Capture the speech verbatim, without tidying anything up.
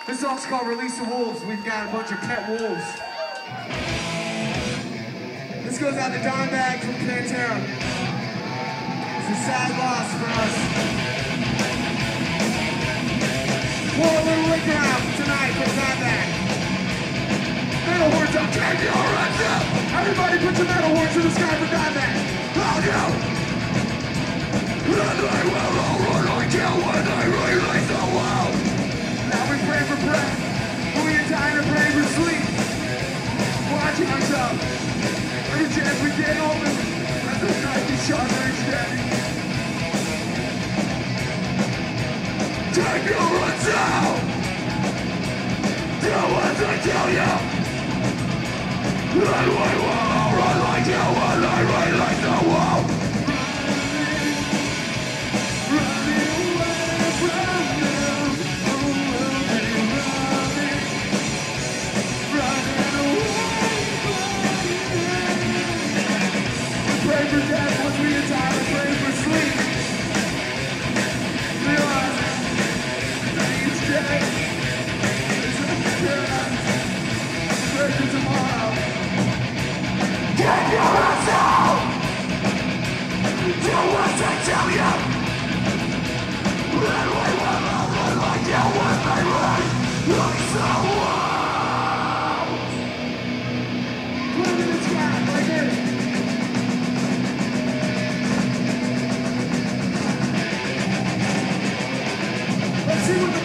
This song's called Release the Wolves. We've got a bunch of pet wolves. This goes out to Dimebag from Pantera. It's a sad loss for us. Pour a little liquor out tonight for Dimebag. Metal horns up, take your hands up! Everybody put your metal horns in the sky for Dimebag. Oh no! And I will all run like hell when I release the world. Now we pray for breath, but we are dying to pray for sleep. Watching ourselves, every chance we get open, as the night is sharper each day. Take your runs out! Do what I tell you! And we will all run like hell when I release the world. Pray for death once we are tired of praying for sleep. Realizing that each day is a paradise. Pray for tomorrow. Get your hands out! Do what I tell you! And we will all run like you when they rain like someone! Put them in the sky like this. See what the